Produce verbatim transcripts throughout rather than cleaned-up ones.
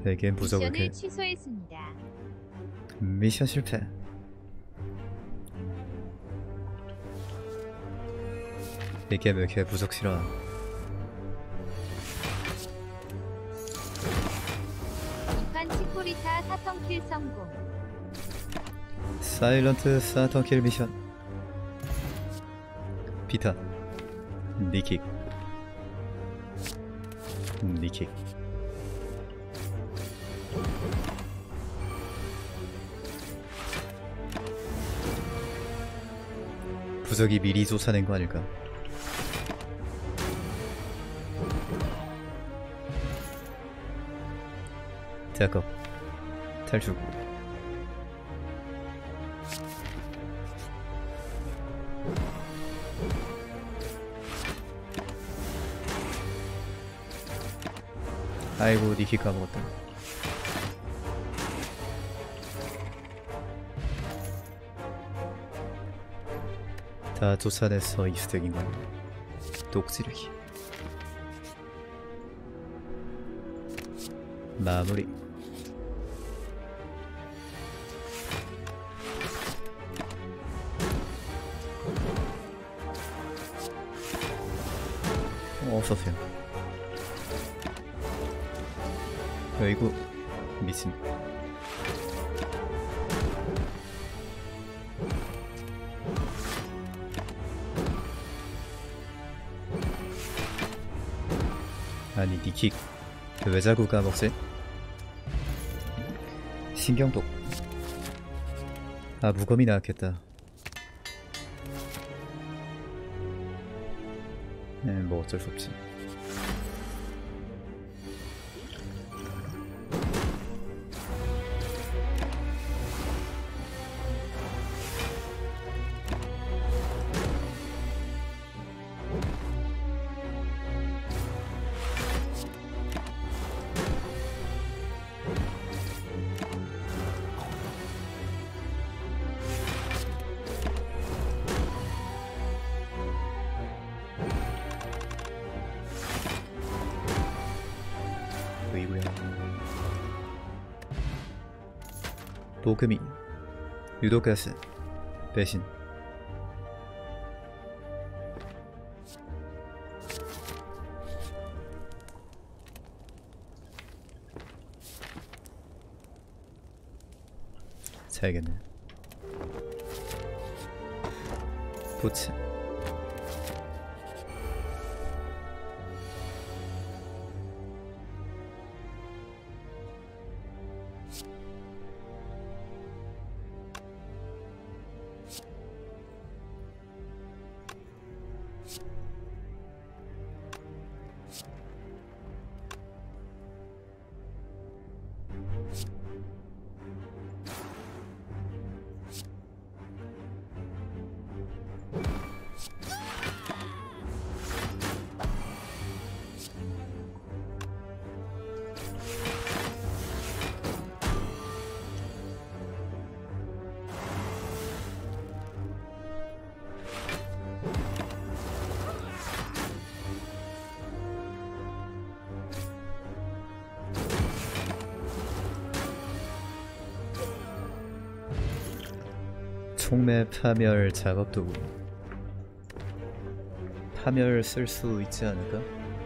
내겐 부적을 미션을 개 취소했습니다. 미션 실패. 이게 왜 이렇게 부적 싫어? 이판 치코리타 사성킬 성공. 사일런트 사턴킬 미션. 비타 니킥 니킥. 부적이 미리 쫓아낸 거 아닐까? 작업 탈출. 아이고 니키 까먹었다. 다 쫓아냈어. 이스택인걸. 독지르기 마무리. 어서오세요. 어이구 미친. 아니 니킥 왜 자꾸 까먹지? 신경독. 아 무검이 나왔겠다. 네, 뭐 어쩔 수 없지. 보이고요. 도금이 유도가스 배신. 사야겠네. 부츠 총매 파멸 작업 도구. 파멸 쓸 수 있지 않을까?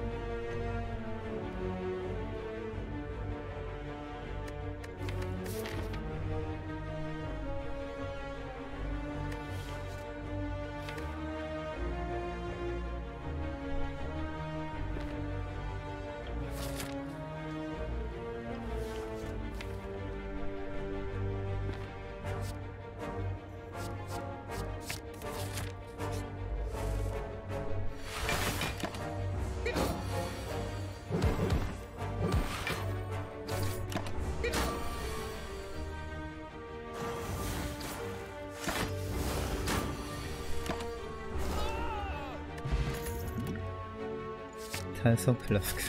탄성 플라스크.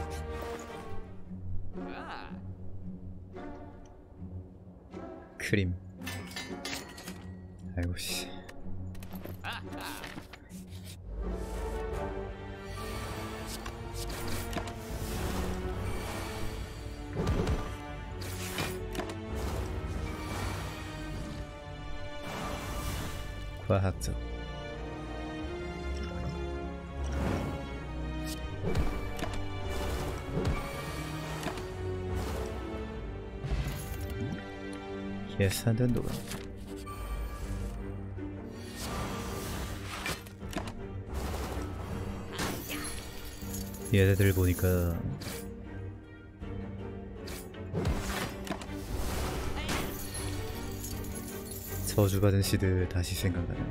크림. 아이고 씨. 과학적. 예산된 노래. 얘네들 보니까 저주받은 시드 다시 생각나네.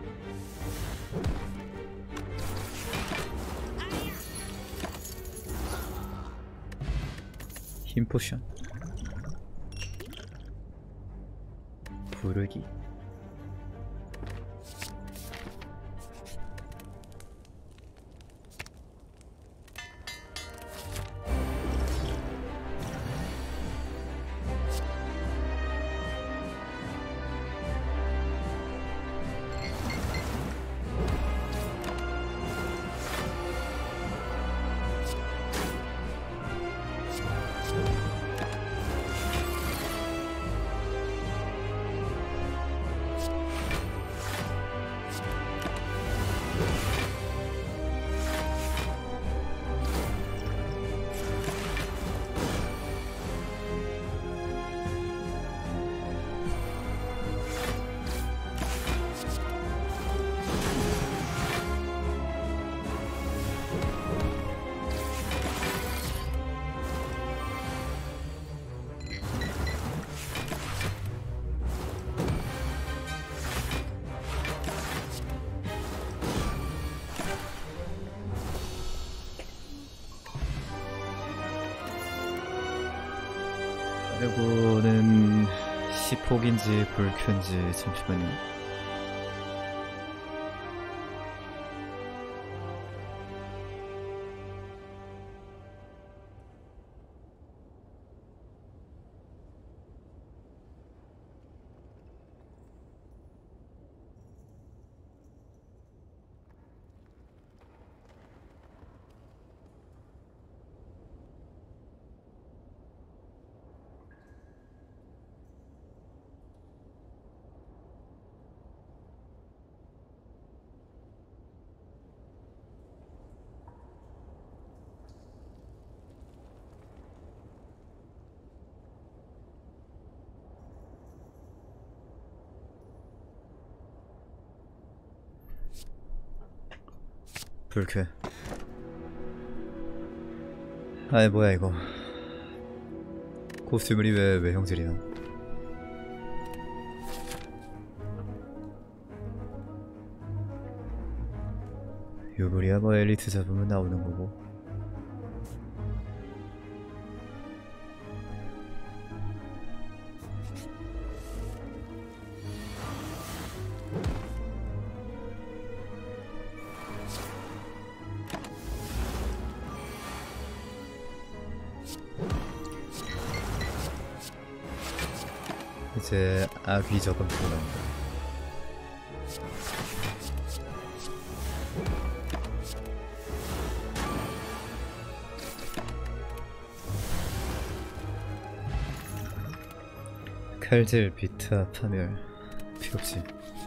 힘 포션. 부르기. 이거는 시폭인지 불큐인지 잠시만요. 불쾌. 아이 뭐야 이거. 코스튬이 왜 외형질이야. 유불이야 뭐 엘리트 잡으면 나오는 거고. 이제 아귀 저금 들어간다. 칼질 비타 파멸 필요없지.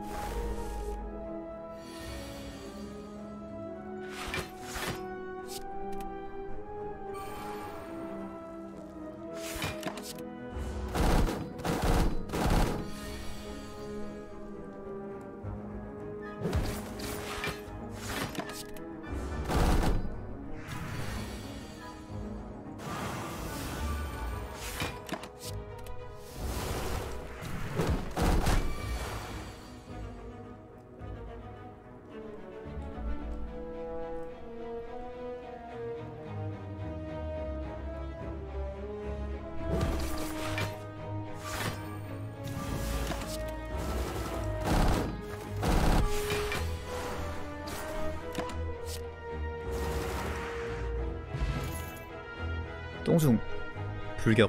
똥중 불격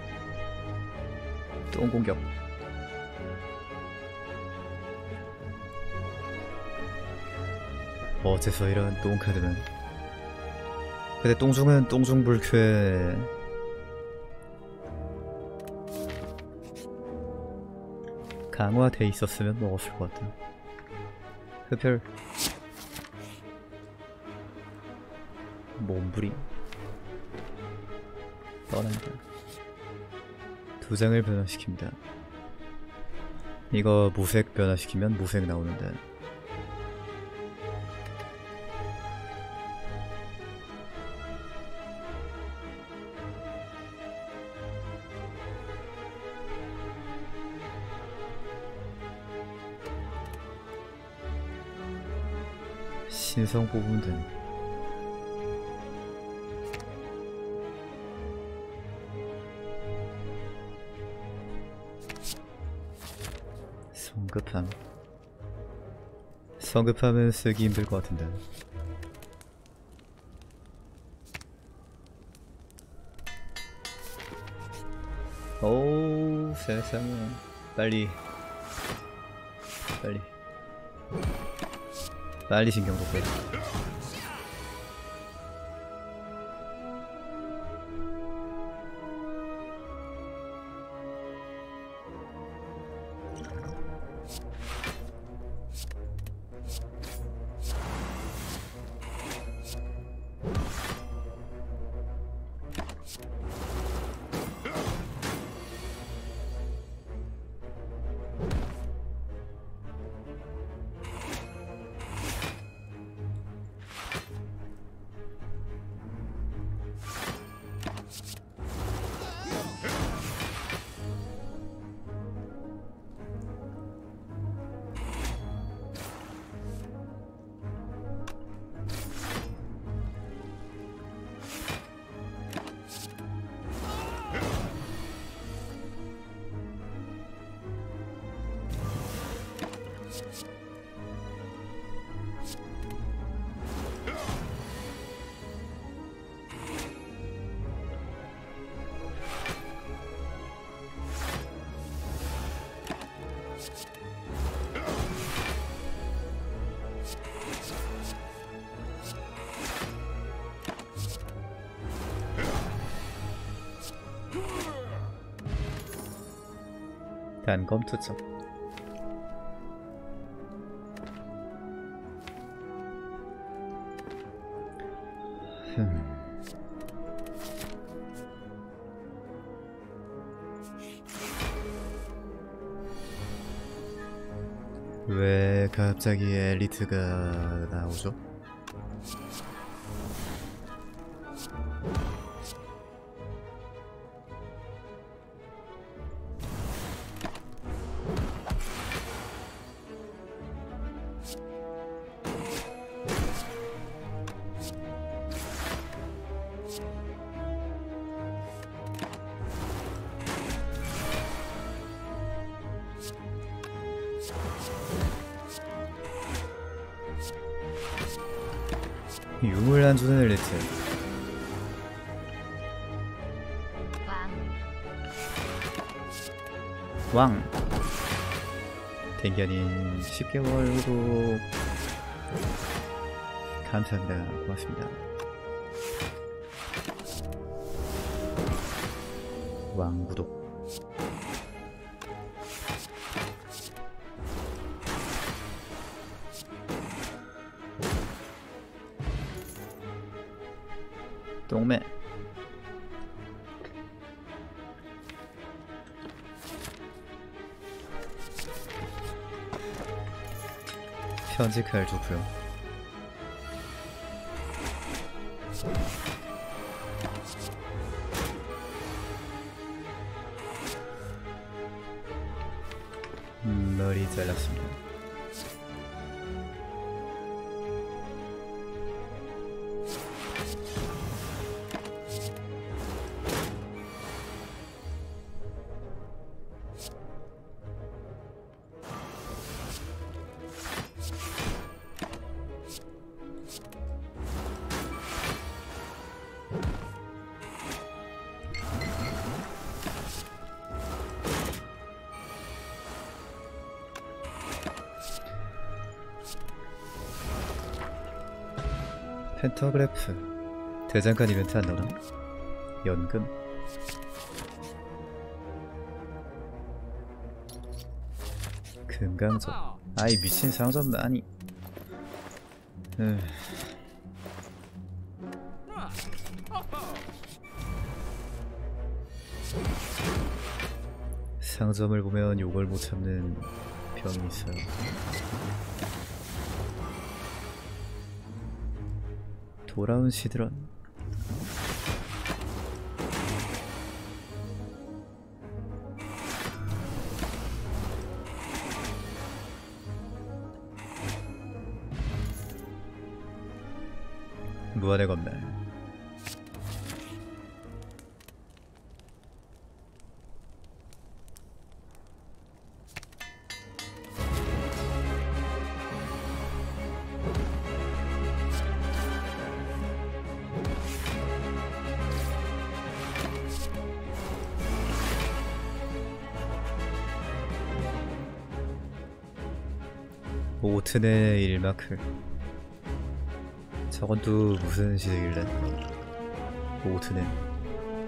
똥공격. 어째서 이런 똥카드는. 근데 똥중은 똥중 불쾌 강화돼 있었으면 먹었을 것 같아. 흡혈 몸부림 떠난다. 두 장을 변화시킵니다. 이거 무색 변화시키면 무색 나오는데 신성 뽑으면 성급함. 성급함은 쓰기 힘들 것 같은데. 오 세상에. 빨리 빨리 빨리 신경 돋고. 단검 투척. 흠. 왜 갑자기 엘리트가 나오죠? 유물 안 주는 엘리트. 왕. 왕. 댕견님 십 개월 구독 감사합니다. 고맙습니다. 왕 구독. 똥매. 편지 칼 좋고요. 음, 머리 잘랐습니다. 펜터그래프 대장간 이벤트 안 나오나? 연금. 금강석. 아이 미친 상점. 아니 에휴. 상점을 보면 욕을 못 참는 병이 있어요. 돌아온 시드런. 무한의 검날. 오튼의 일마크. 저건 또 무슨 시대길래? 오튼은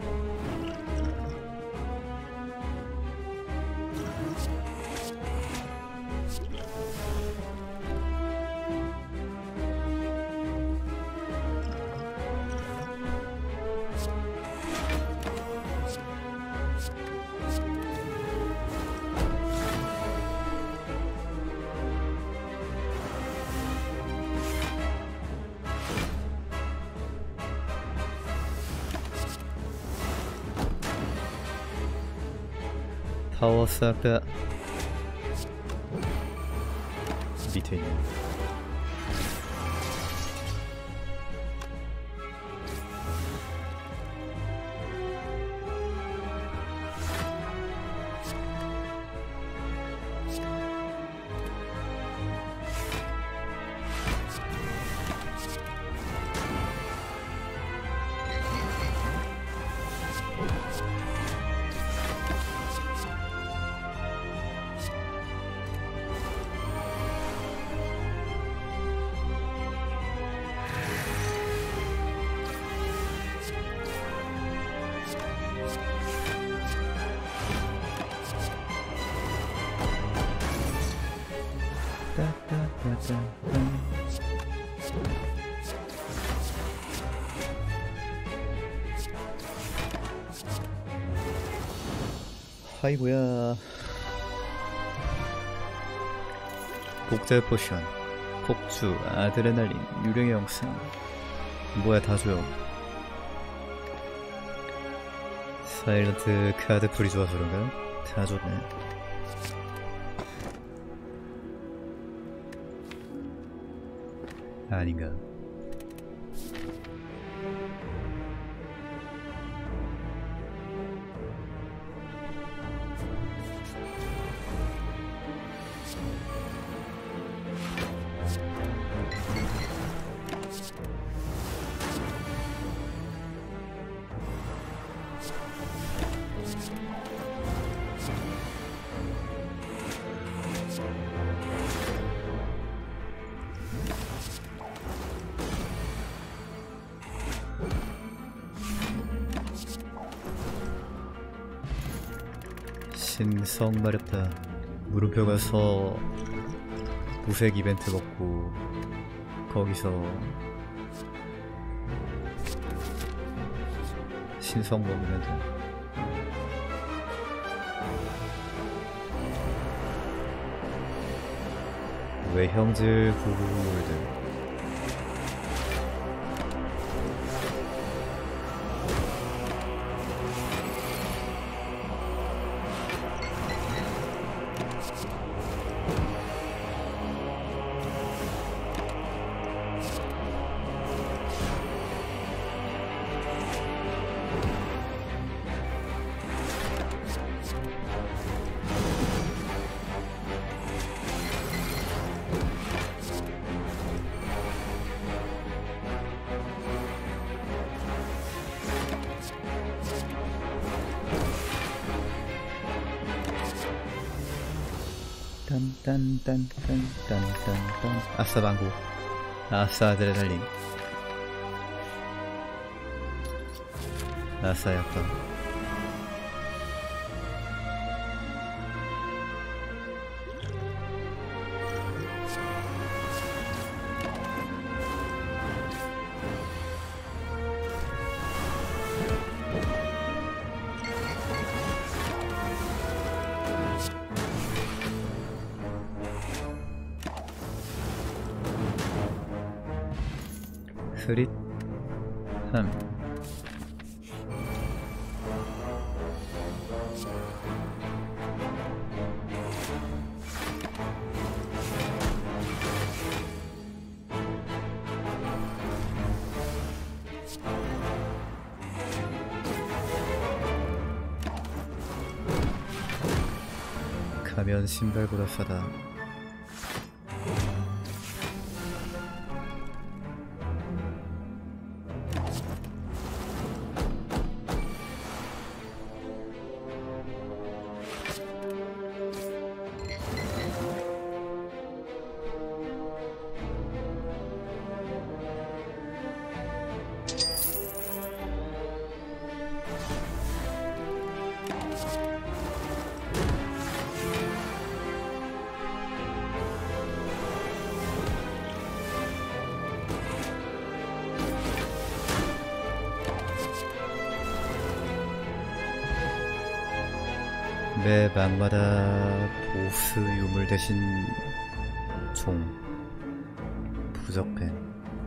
파워 싹다 밑에 있는 아이고야. 복제 포션, 폭주, 아드레날린, 유령의 영상. 뭐야 다 줘요. 사일런트 카드 풀이 좋아서 그런가? 다 좋네. 아닌가? 신성 마렵다. 물음표 가서 무색 이벤트 먹고 거기서 신성 먹으면 돼. 외형질 구글월드. 딴딴딴딴딴딴딴. 아싸 방구. 아싸 아드레날린. 아싸 약간. 크릿 함. 가면 신발보다 싸다. 매 방마다 보스 유물 대신 종, 부적펜.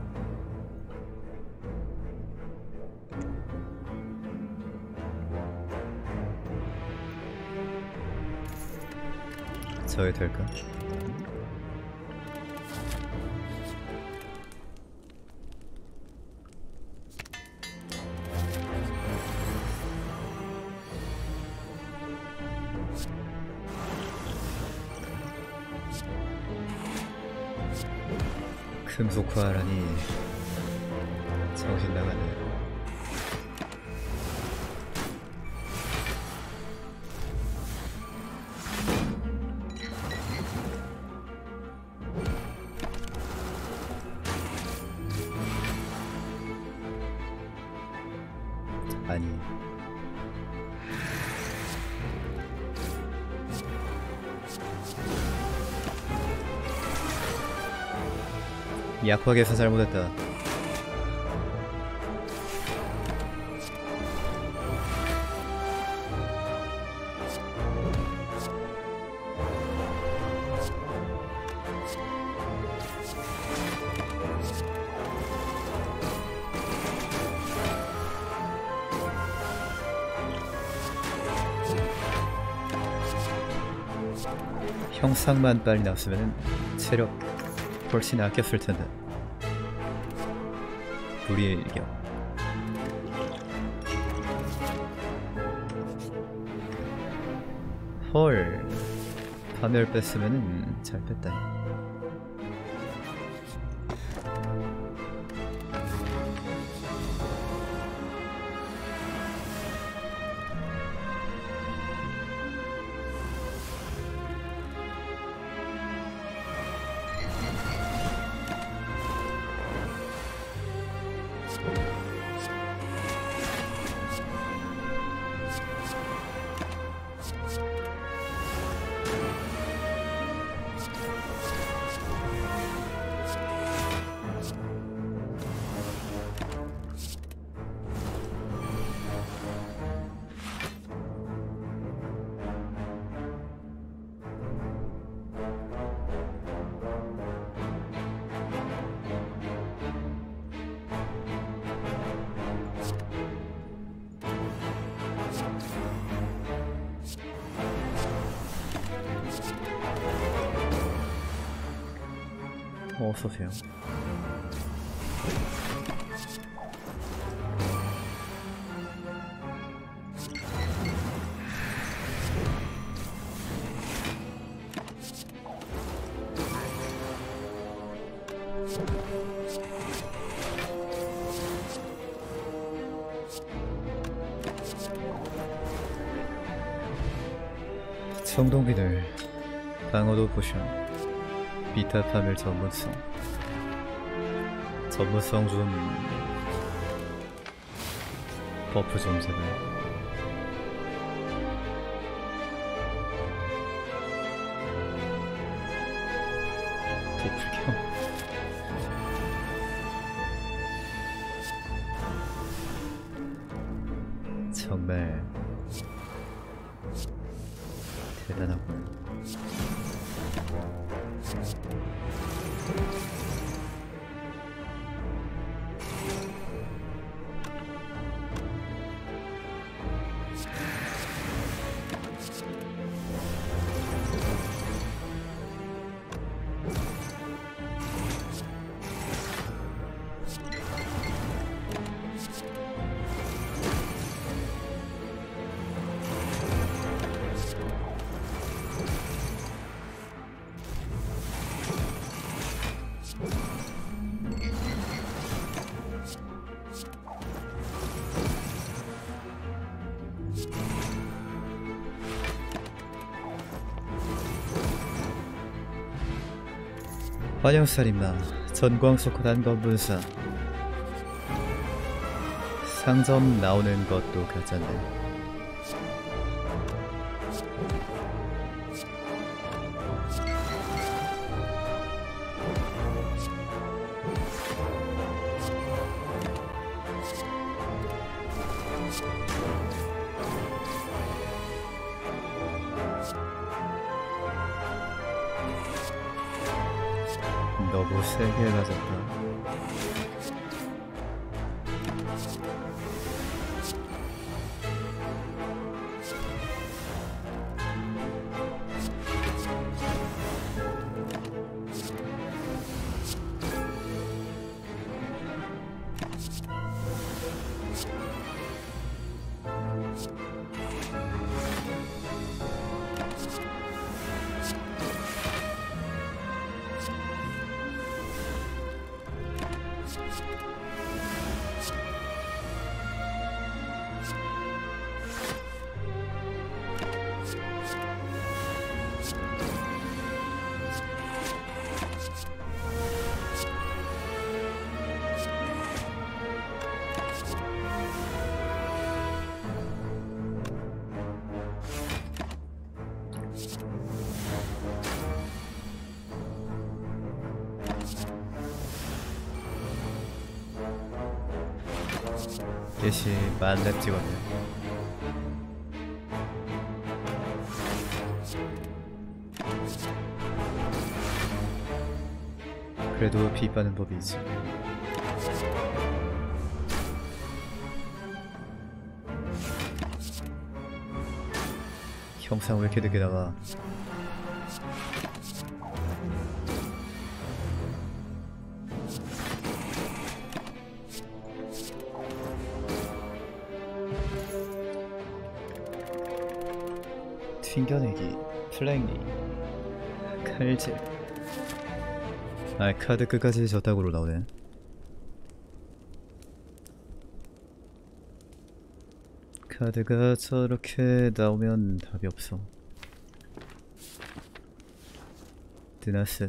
저게 될까? 금속화하라니 정신 나가네. 아니, 약화계에서 잘못했다. 형상만 빨리 나왔으면 체력 훨씬 아꼈을 텐데. 우리의 일격. 헐, 파멸 뺐으면은 잘 뺐다. 어서오세요. 청동비늘, 방어도 포션, 비타 파멸 전문성. 전문성 좀 버프 좀 제발. 도플경. 정말 대단하군. 환영살인마 전광석호 단검분사. 상점 나오는 것도 가짜인데. 너무 세게 가졌다. 예시 만렙 찍었네. 그래도 비빠는 법이지. 형상 왜 이렇게 늦게 나와? 튕겨내기, 플랭리, 칼질. 아, 카드 끝까지 저따구로 나오네. 카드가 저렇게 나오면 답이 없어. 드나스.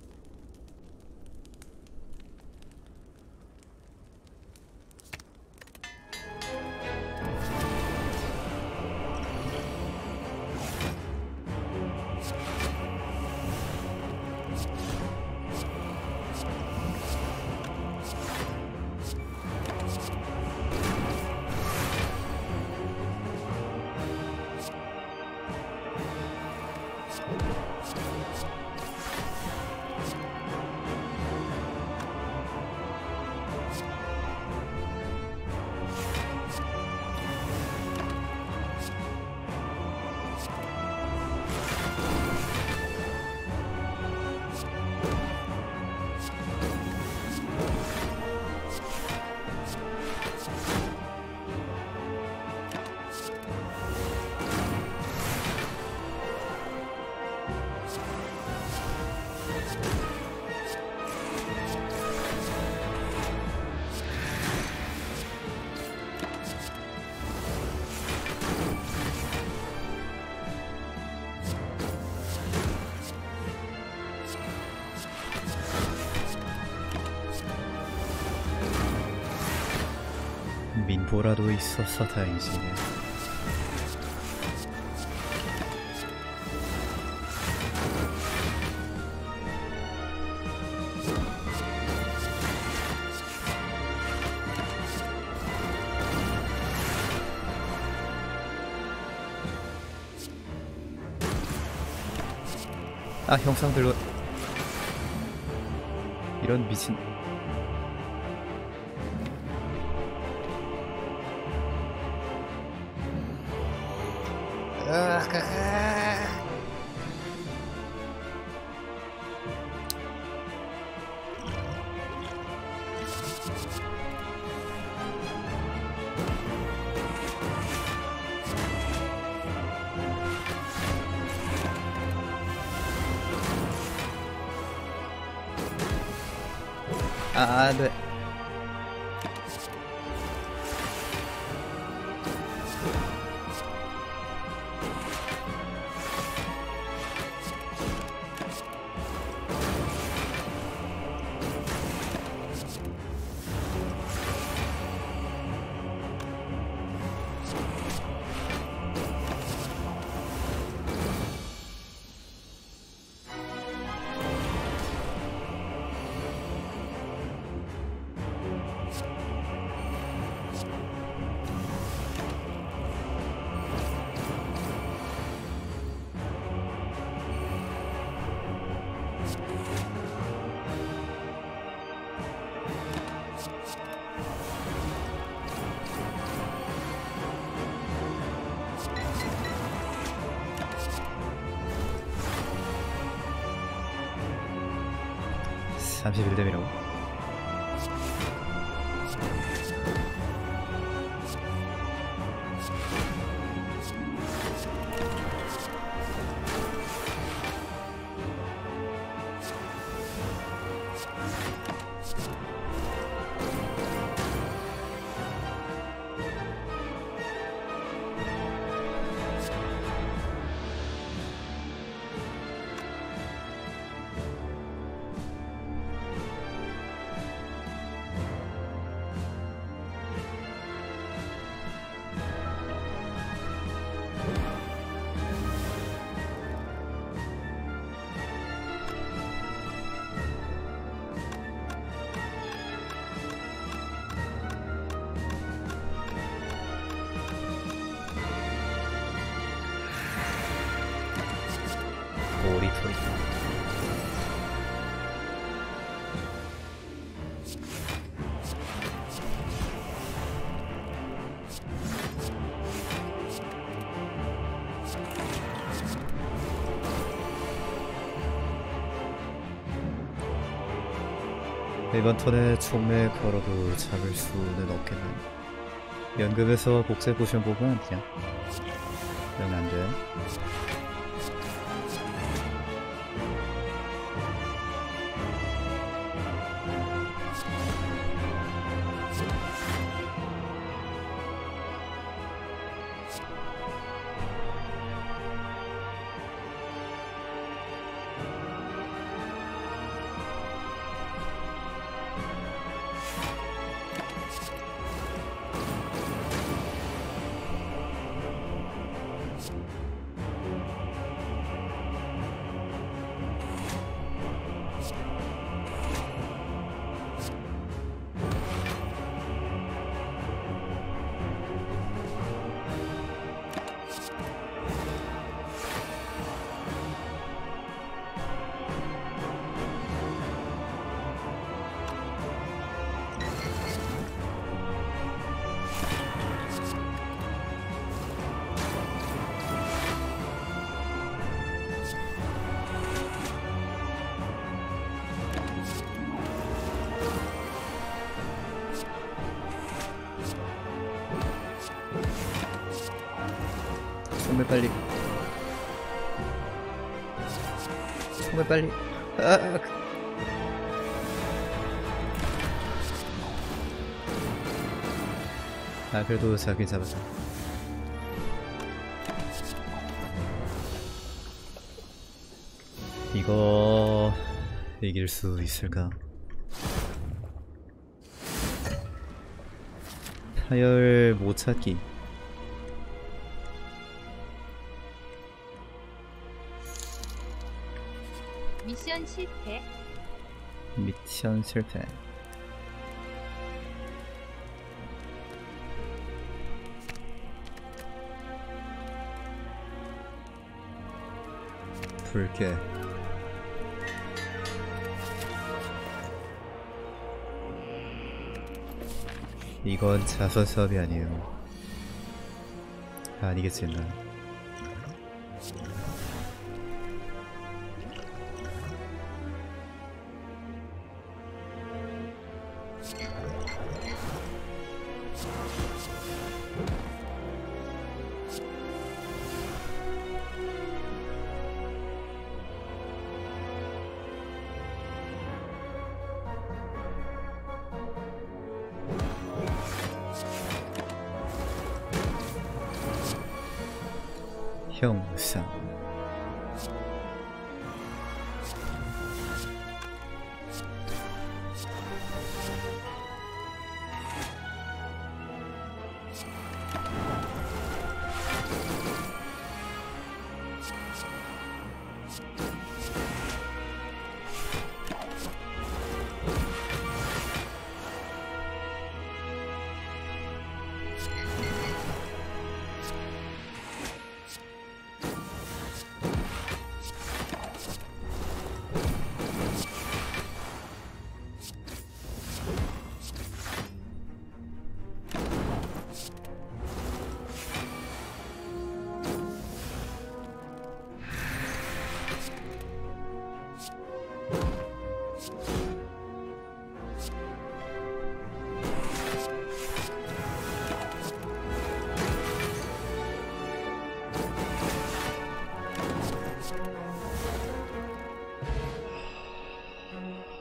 민보라도 있어서 다행이지. 아, 형상들로 이런 미친. 아, 네. 삼십일 뎀이라고? 오리토리. 이번 턴에 총매 걸어도 잡을 수는 없겠네. 연금에서 복제 포션 보면 그냥 그러면 안 돼. 총매 빨리. 총매 빨리. 아, 아 그래도 자기 잡았다. 이거 이길 수 있을까? 파열 못 찾기. 미션 실패. 미션 실패. 불쾌. 이건 자선 사업이 아니에요. 아니겠지 나. 형상.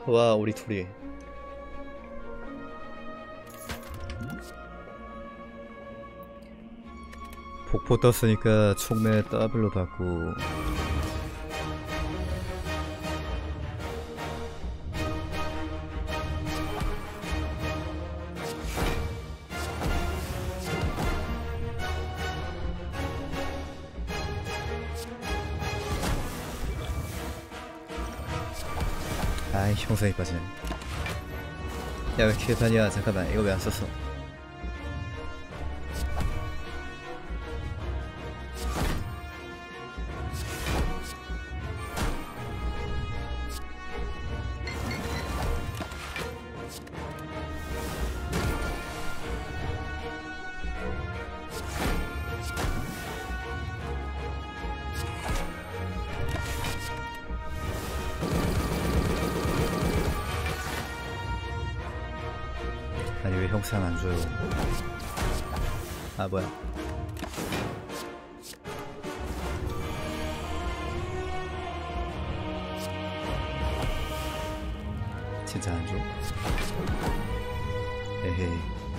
와 우리 둘이 복포 떴으니까 총매 더블로 받고 아이 형상이 빠지네. 야 왜 키판이야. 잠깐만 이거 왜 안 썼어. 아니 왜 형상 안 줘요. 아 뭐야. 진짜 안 줘? 에헤이.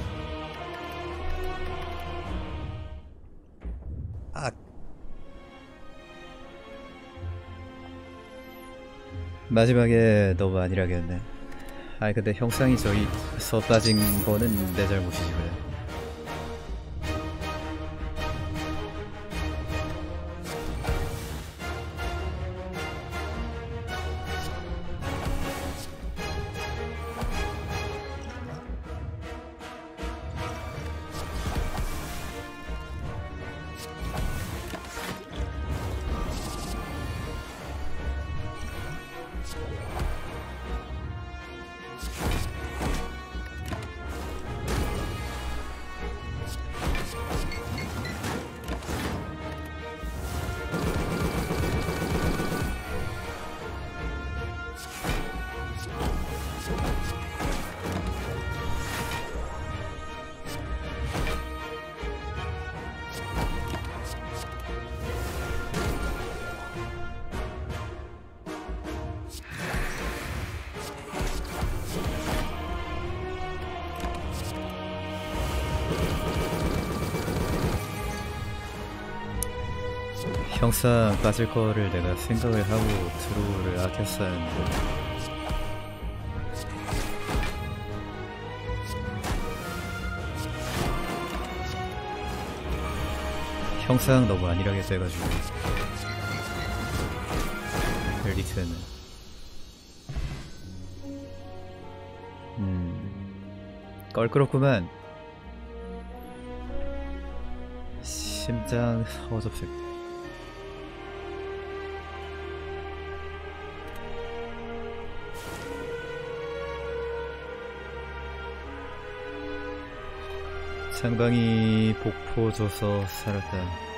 아 마지막에 너무 안일하겠네. 아니 근데 형상이 저기서 빠진 거는 내 잘못이지 그래. 형상 빠질 거를 내가 생각을 하고 드로우를 아꼈어야 했는데 형상 너무 안일하게 돼가지고 엘리트는 음 껄끄럽구만. 심장 어접색. 상당히 복포 줘서 살았다.